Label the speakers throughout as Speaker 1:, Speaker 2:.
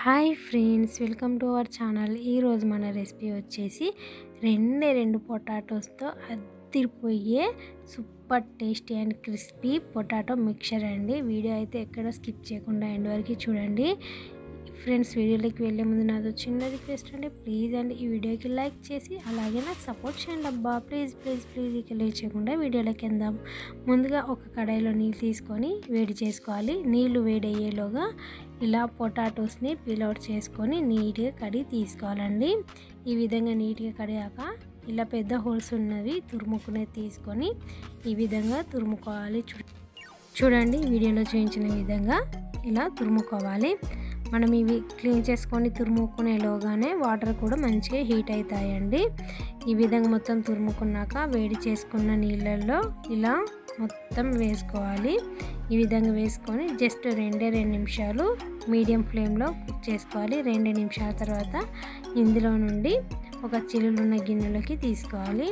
Speaker 1: Hi friends, welcome to our channel. ఈరోజు మన recipe వచ్చేసి రెండు పొటాటోస్తో అదిరిపోయే super tasty and crispy potato mixture అండి. వీడియో అయితే ఎక్కడ స్కిప్ చేయకుండా ఎండ్ వరకు చూడండి ఫ్రెండ్స్. వీడియోలోకి వెళ్ళే ముందు నాది చిన్న రిక్వెస్ట్ అండి, ప్లీజ్ అండి ఈ వీడియోకి లైక్ చేసి అలాగే నాకు సపోర్ట్ చేయండి అబ్బా, ప్లీజ్ ప్లీజ్ ప్లీజ్. ఇక లేట్ చేయకుండా వీడియోలోకి వెళ్దాం. ముందుగా ఒక కడాయిలో నీళ్ళు తీసుకొని వేడి చేసుకోవాలి. నీళ్ళు వేడి అయ్యేలోగా ఇలా పొటాటోస్ని పీల్ అవుట్ చేసుకొని నీట్గా కడిగి తీసుకోవాలండి. ఈ విధంగా నీట్గా కడిగాక ఇలా పెద్ద హోల్స్ ఉన్నవి తురుముకునేది తీసుకొని ఈ విధంగా తురుముకోవాలి. చూడండి వీడియోలో చూపించిన విధంగా ఇలా తురుముకోవాలి. మనం ఇవి క్లీన్ చేసుకొని తురుముకునేలోగానే వాటర్ కూడా మంచిగా హీట్ అవుతాయండి. ఈ విధంగా మొత్తం తురుముకున్నాక వేడి చేసుకున్న నీళ్ళల్లో ఇలా మొత్తం వేసుకోవాలి. ఈ విధంగా వేసుకొని జస్ట్ 2 నిమిషాలు మీడియం ఫ్లేమ్లో కుక్ చేసుకోవాలి. 2 నిమిషాల తర్వాత ఇందులో నుండి ఒక చిల్లులున్న గిన్నెలోకి తీసుకోవాలి.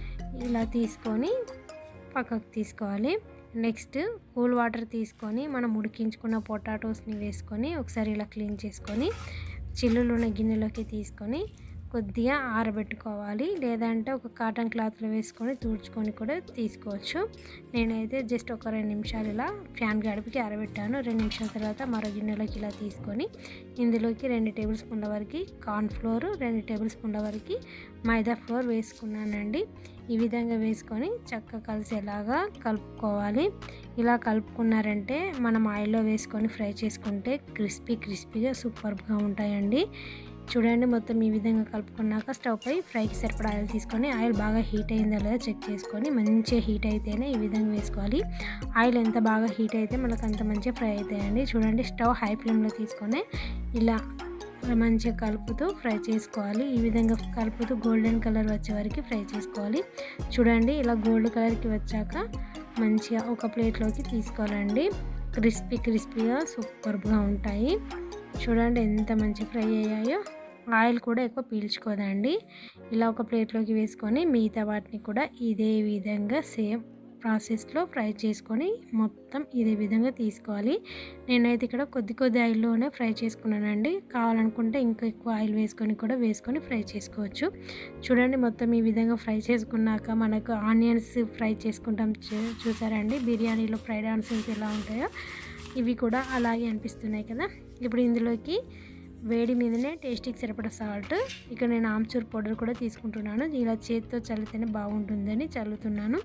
Speaker 1: ఇలా తీసుకొని పక్కకు తీసుకోవాలి. నెక్స్ట్ కూల్ వాటర్ తీసుకొని మనం ఉడికించుకున్న పొటాటోస్ని వేసుకొని ఒకసారి ఇలా క్లీన్ చేసుకొని చిల్లులున్న గిన్నెలోకి తీసుకొని కొద్దిగా ఆరబెట్టుకోవాలి. లేదంటే ఒక కాటన్ క్లాత్లో వేసుకొని తుడుచుకొని కూడా తీసుకోవచ్చు. నేనైతే జస్ట్ ఒక 2 నిమిషాలు ఇలా ఫ్యాన్ గడిపికి ఆరబెట్టాను. 2 నిమిషాల తర్వాత మరో గిన్నెలోకి ఇలా తీసుకొని ఇందులోకి 2 టేబుల్ స్పూన్ల వరకు కార్న్ ఫ్లోర్, 2 టేబుల్ స్పూన్ల వరకు మైదా ఫ్లోర్ వేసుకున్నానండి. ఈ విధంగా వేసుకొని చక్కగా కలిసేలాగా కలుపుకోవాలి. ఇలా కలుపుకున్నారంటే మనం ఆయిల్లో వేసుకొని ఫ్రై చేసుకుంటే క్రిస్పీగా సూపర్గా ఉంటాయండి. చూడండి మొత్తం ఈ విధంగా కలుపుకున్నాక స్టవ్ పై ఫ్రైకి సరిపడా ఆయిల్ తీసుకొని ఆయిల్ బాగా హీట్ అయిందో లేదో చెక్ చేసుకొని మంచిగా హీట్ అయితేనే ఈ విధంగా వేసుకోవాలి. ఆయిల్ ఎంత బాగా హీట్ అయితే మనకు అంత మంచిగా ఫ్రై అవుతాయండి. చూడండి స్టవ్ హై ఫ్లేమ్లో తీసుకొని ఇలా మంచిగా కలుపుతూ ఫ్రై చేసుకోవాలి. ఈ విధంగా కలుపుతూ గోల్డెన్ కలర్ వచ్చే వరకు ఫ్రై చేసుకోవాలి. చూడండి ఇలా గోల్డ్ కలర్కి వచ్చాక మంచిగా ఒక ప్లేట్లోకి తీసుకోవాలండి. క్రిస్పీగా సూపర్గా ఉంటాయి. చూడండి ఎంత మంచి ఫ్రై అయ్యాయో. ఆయిల్ కూడా ఎక్కువ పీల్చుకోదండి. ఇలా ఒక ప్లేట్లోకి వేసుకొని మిగతా వాటిని కూడా ఇదే విధంగా సేమ్ ప్రాసెస్లో ఫ్రై చేసుకొని మొత్తం ఇదే విధంగా తీసుకోవాలి. నేనైతే ఇక్కడ కొద్ది ఆయిల్లోనే ఫ్రై చేసుకున్నానండి. కావాలనుకుంటే ఇంకా ఎక్కువ ఆయిల్ వేసుకొని ఫ్రై చేసుకోవచ్చు. చూడండి మొత్తం ఈ విధంగా ఫ్రై చేసుకున్నాక మనకు ఆనియన్స్ ఫ్రై చేసుకుంటాం చూసారండి. బిర్యానీలో ఫ్రైడ్ ఆనియన్స్ ఎలా ఉంటాయో ఇవి కూడా అలాగే అనిపిస్తున్నాయి కదా. ఇప్పుడు ఇందులోకి వేడి మీదనే టేస్టీకి సరిపడా సాల్ట్, ఇక్కడ నేను ఆమ్చూర్ పౌడర్ కూడా తీసుకుంటున్నాను. ఇలా చేతితో చల్లితేనే బాగుంటుందని చల్లుతున్నాను.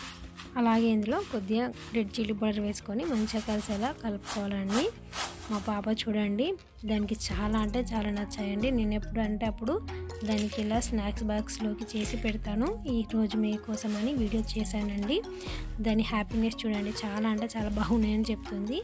Speaker 1: అలాగే ఇందులో కొద్దిగా రెడ్ చిల్లీ పౌడర్ వేసుకొని మంచిగా కలిసేలా కలుపుకోవాలండి. మా పాప చూడండి దానికి చాలా అంటే చాలా నచ్చాయండి. నేను ఎప్పుడు అంటే అప్పుడు దానికి ఇలా స్నాక్స్ బాక్స్లోకి చేసి పెడతాను. ఈరోజు మీకోసమని వీడియో చేశానండి. దాని హ్యాపీనెస్ చూడండి, చాలా అంటే చాలా బాగున్నాయని చెప్తుంది.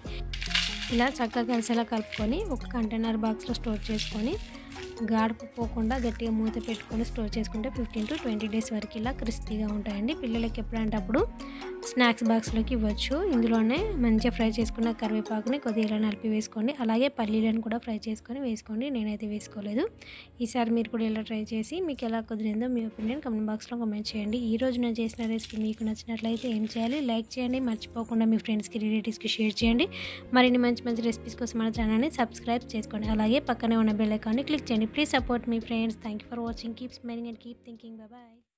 Speaker 1: ఇలా చక్కగా కలిసేలా కలుపుకొని ఒక కంటైనర్ బాక్స్లో స్టోర్ చేసుకొని గాడుకుపోకుండా గట్టిగా మూత పెట్టుకొని స్టోర్ చేసుకుంటే 15 to 20 డేస్ వరకు ఇలా క్రిస్పీగా ఉంటాయండి. పిల్లలకి ఎప్పుడంటే అప్పుడు స్నాక్స్ బాక్స్లోకి ఇవ్వచ్చు. ఇందులోనే మంచిగా ఫ్రై చేసుకున్న కరివేపాకుని కొద్దిగా నలిపి వేసుకోండి. అలాగే పల్లీలను కూడా ఫ్రై చేసుకొని వేసుకోండి. నేనైతే వేసుకోలేదు. ఈసారి మీరు కూడా ఇలా ట్రై చేసి మీకు ఎలా కుదిరిందో మీ ఒపీనియన్ కమెంట్ బాక్స్లో కామెంట్ చేయండి. ఈరోజు నేను చేసిన రెసిపీ మీకు నచ్చినట్లయితే ఏం చేయాలి, లైక్ చేయండి. మర్చిపోకుండా మీ ఫ్రెండ్స్కి రిలేటివ్స్కి షేర్ చేయండి. మరిన్ని మంచి రెసిపీస్ కోసం మన ఛానల్ని సబ్స్క్రైబ్ చేసుకోండి. అలాగే పక్కనే ఉన్న బెల్ ఐకాన్ని క్లిక్ చేయండి. Please support me friends. Thank you for watching. Keep smiling and keep thinking. Bye bye.